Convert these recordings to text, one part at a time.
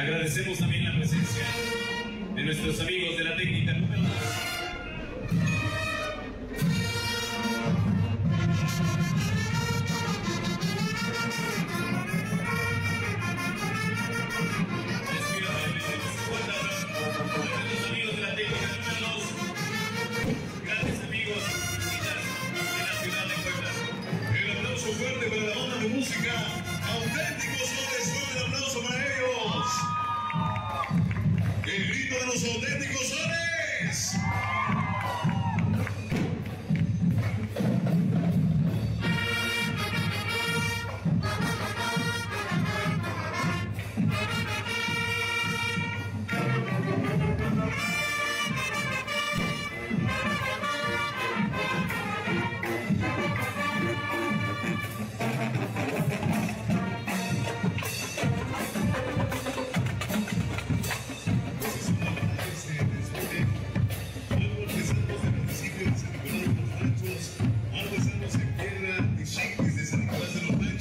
Agradecemos también la presencia de nuestros amigos de la técnica número 2. Fuerte para la banda de música Auténticos Sones. Fuerte el aplauso para ellos. El grito de los Auténticos Sones.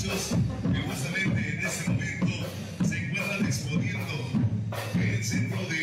Que justamente en ese momento se encuentran exponiendo el centro de